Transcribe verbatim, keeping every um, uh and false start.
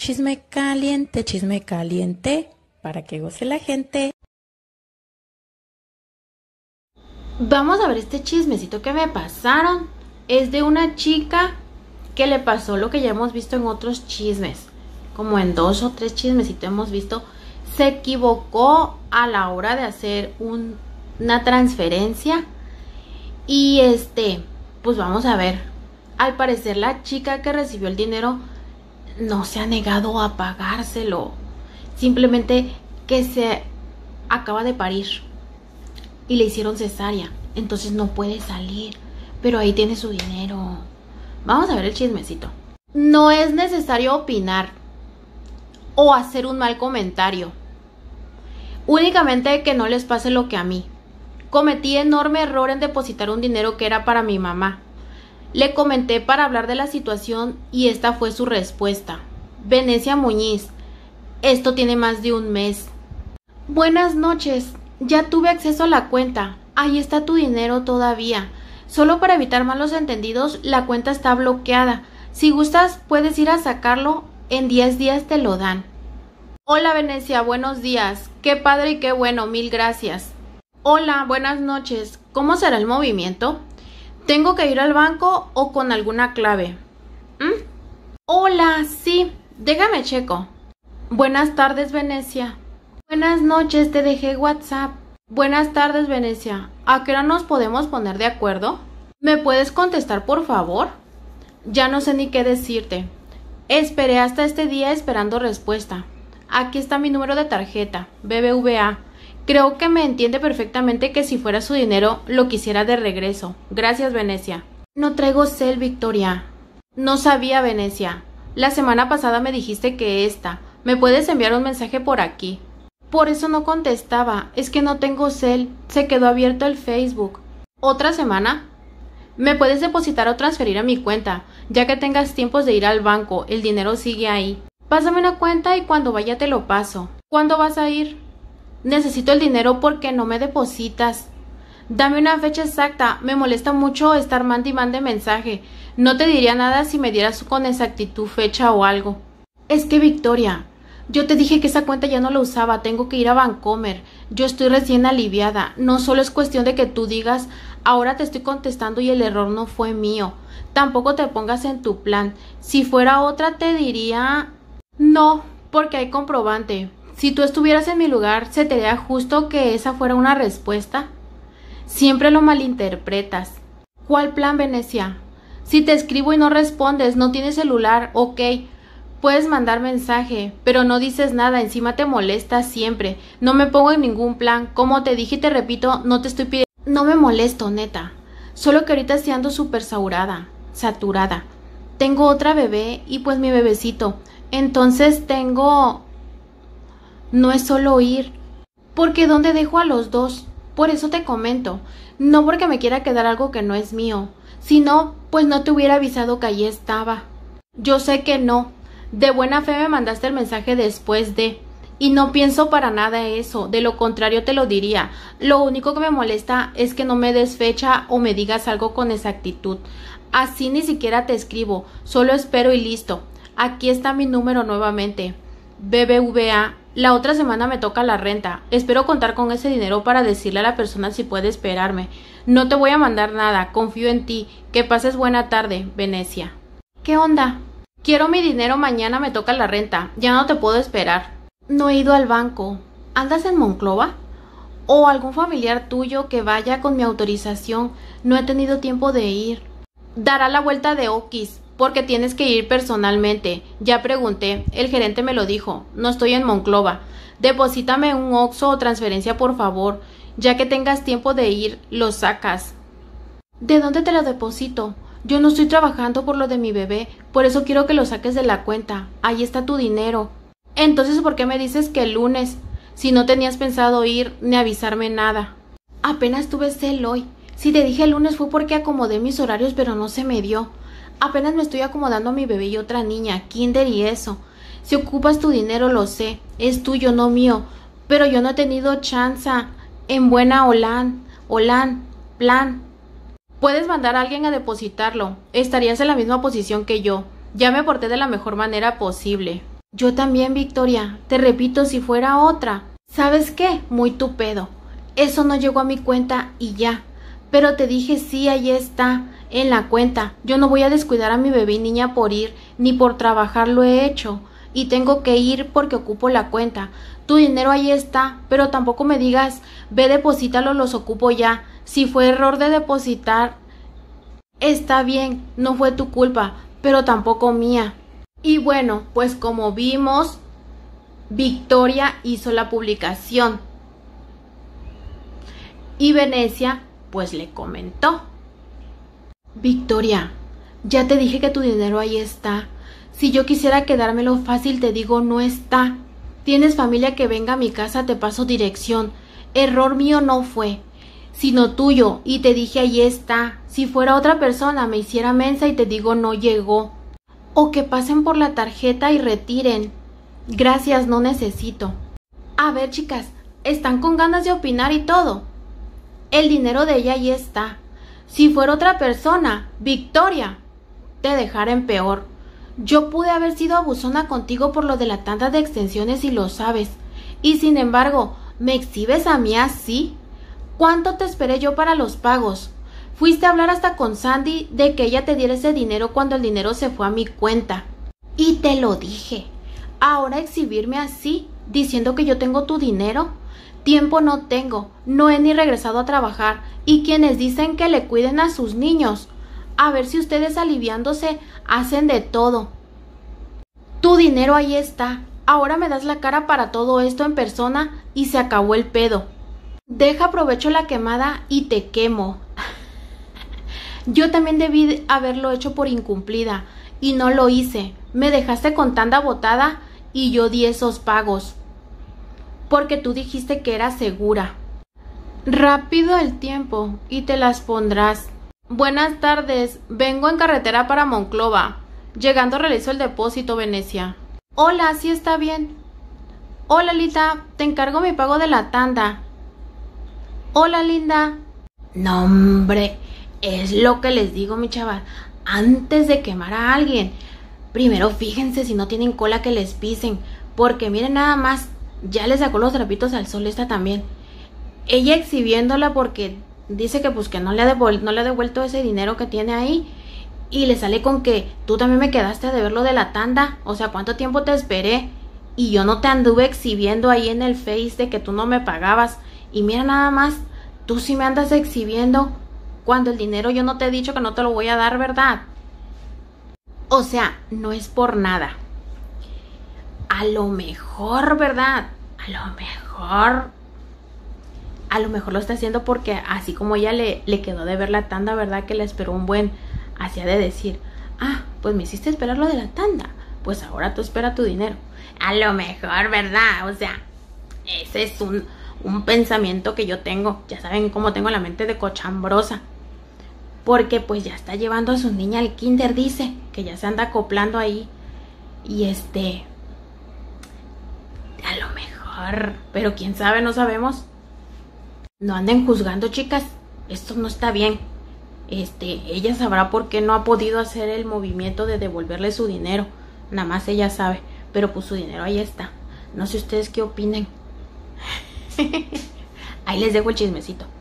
Chisme caliente, chisme caliente, para que goce la gente. Vamos a ver este chismecito que me pasaron. Es de una chica que le pasó lo que ya hemos visto en otros chismes. Como en dos o tres chismecitos hemos visto. Se equivocó a la hora de hacer un, una transferencia. Y este, pues vamos a ver. Al parecer la chica que recibió el dinero no se ha negado a pagárselo. Simplemente que se acaba de parir y le hicieron cesárea, entonces no puede salir, pero ahí tiene su dinero. Vamos a ver el chismecito. No es necesario opinar o hacer un mal comentario, únicamente que no les pase lo que a mí. Cometí enorme error en depositar un dinero que era para mi mamá. Le comenté para hablar de la situación y esta fue su respuesta. Venecia Muñiz, esto tiene más de un mes. Buenas noches, ya tuve acceso a la cuenta. Ahí está tu dinero todavía. Solo para evitar malos entendidos, la cuenta está bloqueada. Si gustas, puedes ir a sacarlo. En diez días te lo dan. Hola Venecia, buenos días. Qué padre y qué bueno, mil gracias. Hola, buenas noches. ¿Cómo será el movimiento? ¿Tengo que ir al banco o con alguna clave? ¿Mm? Hola, sí, déjame checo. Buenas tardes, Venecia. Buenas noches, te dejé WhatsApp. Buenas tardes, Venecia. ¿A qué hora nos podemos poner de acuerdo? ¿Me puedes contestar, por favor? Ya no sé ni qué decirte. Esperé hasta este día esperando respuesta. Aquí está mi número de tarjeta, B B V A. Creo que me entiende perfectamente que si fuera su dinero, lo quisiera de regreso. Gracias, Venecia. No traigo cel, Victoria. No sabía, Venecia. La semana pasada me dijiste que esta. ¿Me puedes enviar un mensaje por aquí? Por eso no contestaba. Es que no tengo cel. Se quedó abierto el Facebook. ¿Otra semana? ¿Me puedes depositar o transferir a mi cuenta? Ya que tengas tiempos de ir al banco, el dinero sigue ahí. Pásame una cuenta y cuando vaya te lo paso. ¿Cuándo vas a ir? Necesito el dinero porque no me depositas. Dame una fecha exacta. Me molesta mucho estar mande y mande mensaje. No te diría nada si me dieras con exactitud fecha o algo. Es que, Victoria, yo te dije que esa cuenta ya no la usaba. Tengo que ir a Bancomer. Yo estoy recién aliviada. No solo es cuestión de que tú digas, ahora te estoy contestando y el error no fue mío. Tampoco te pongas en tu plan. Si fuera otra te diría... No, porque hay comprobante. Si tú estuvieras en mi lugar, ¿se te haría justo que esa fuera una respuesta? Siempre lo malinterpretas. ¿Cuál plan, Venecia? Si te escribo y no respondes, no tienes celular, ok. Puedes mandar mensaje, pero no dices nada, encima te molestas siempre. No me pongo en ningún plan. Como te dije y te repito, no te estoy pidiendo... No me molesto, neta. Solo que ahorita estoy ando súper saturada, saturada. Tengo otra bebé y pues mi bebecito. Entonces tengo... No es solo ir, porque ¿dónde dejo a los dos? Por eso te comento, no porque me quiera quedar algo que no es mío, sino pues no te hubiera avisado que allí estaba. Yo sé que no, de buena fe me mandaste el mensaje después de, y no pienso para nada eso, de lo contrario te lo diría. Lo único que me molesta es que no me des fecha o me digas algo con exactitud. Así ni siquiera te escribo, solo espero y listo. Aquí está mi número nuevamente, B B V A. La otra semana me toca la renta. Espero contar con ese dinero para decirle a la persona si puede esperarme. No te voy a mandar nada. Confío en ti. Que pases buena tarde, Venecia. ¿Qué onda? Quiero mi dinero mañana, me toca la renta. Ya no te puedo esperar. No he ido al banco. ¿Andas en Monclova? ¿O algún familiar tuyo que vaya con mi autorización? No he tenido tiempo de ir. Dará la vuelta de Oquis. Porque tienes que ir personalmente. Ya pregunté, el gerente me lo dijo. No estoy en Monclova. Deposítame un Oxxo o transferencia, por favor. Ya que tengas tiempo de ir, lo sacas. ¿De dónde te lo deposito? Yo no estoy trabajando por lo de mi bebé. Por eso quiero que lo saques de la cuenta. Ahí está tu dinero. Entonces, ¿por qué me dices que el lunes? Si no tenías pensado ir ni avisarme nada. Apenas tuve cel hoy. Si te dije el lunes fue porque acomodé mis horarios, pero no se me dio. Apenas me estoy acomodando a mi bebé y otra niña, kinder y eso. Si ocupas tu dinero, lo sé, es tuyo, no mío. Pero yo no he tenido chance. En buena Olan, Olan, plan. Puedes mandar a alguien a depositarlo. Estarías en la misma posición que yo. Ya me porté de la mejor manera posible. Yo también, Victoria. Te repito, si fuera otra. ¿Sabes qué? Muy tu pedo. Eso no llegó a mi cuenta y ya. Pero te dije sí, ahí está, en la cuenta. Yo no voy a descuidar a mi bebé y niña por ir, ni por trabajar lo he hecho. Y tengo que ir porque ocupo la cuenta. Tu dinero ahí está, pero tampoco me digas, ve, deposítalo, los ocupo ya. Si fue error de depositar, está bien, no fue tu culpa, pero tampoco mía. Y bueno, pues como vimos, Victoria hizo la publicación. Y Venecia, pues le comentó. Victoria, ya te dije que tu dinero ahí está. Si yo quisiera quedármelo fácil, te digo, no está. Tienes familia que venga a mi casa, te paso dirección. Error mío no fue, sino tuyo, y te dije ahí está. Si fuera otra persona, me hiciera mensa y te digo no llegó. O que pasen por la tarjeta y retiren. Gracias, no necesito. A ver, chicas, están con ganas de opinar y todo. El dinero de ella ahí está. Si fuera otra persona, Victoria, te dejara en peor. Yo pude haber sido abusona contigo por lo de la tanda de extensiones y lo sabes. Y sin embargo, ¿me exhibes a mí así? ¿Cuánto te esperé yo para los pagos? Fuiste a hablar hasta con Sandy de que ella te diera ese dinero cuando el dinero se fue a mi cuenta. Y te lo dije. Ahora exhibirme así, diciendo que yo tengo tu dinero. Tiempo no tengo, no he ni regresado a trabajar. Y quienes dicen que le cuiden a sus niños. A ver si ustedes aliviándose hacen de todo. Tu dinero ahí está. Ahora me das la cara para todo esto en persona y se acabó el pedo. Deja aprovecho la quemada y te quemo. Yo también debí haberlo hecho por incumplida y no lo hice. Me dejaste con tanda botada y yo di esos pagos. Porque tú dijiste que era segura. Rápido el tiempo y te las pondrás. Buenas tardes, vengo en carretera para Monclova. Llegando realizo el depósito, Venecia. Hola, sí está bien. Hola, Lita, te encargo mi pago de la tanda. Hola, linda. No, hombre, es lo que les digo, mi chaval. Antes de quemar a alguien, primero fíjense si no tienen cola que les pisen. Porque miren nada más, ya le sacó los trapitos al sol esta también. Ella exhibiéndola porque dice que pues que no le ha devol- no le ha devuelto ese dinero que tiene ahí. Y le sale con que tú también me quedaste a deber lo de la tanda. O sea, ¿cuánto tiempo te esperé? Y yo no te anduve exhibiendo ahí en el Face de que tú no me pagabas. Y mira nada más, tú sí me andas exhibiendo cuando el dinero yo no te he dicho que no te lo voy a dar, ¿verdad? O sea, no es por nada. A lo mejor, ¿verdad? A lo mejor... A lo mejor lo está haciendo porque así como ella le, le quedó de ver la tanda, ¿verdad? Que le esperó un buen... Hacía de decir, ah, pues me hiciste esperar lo de la tanda. Pues ahora tú espera tu dinero. A lo mejor, ¿verdad? O sea, ese es un, un pensamiento que yo tengo. Ya saben cómo tengo la mente de cochambrosa. Porque pues ya está llevando a su niña al kinder, dice. Que ya se anda acoplando ahí. Y este... A lo mejor... Pero quién sabe, no sabemos. No anden juzgando, chicas. Esto no está bien. Este, ella sabrá por qué no ha podido hacer el movimiento de devolverle su dinero. Nada más ella sabe. Pero pues su dinero ahí está. No sé ustedes qué opinen. Ahí les dejo el chismecito.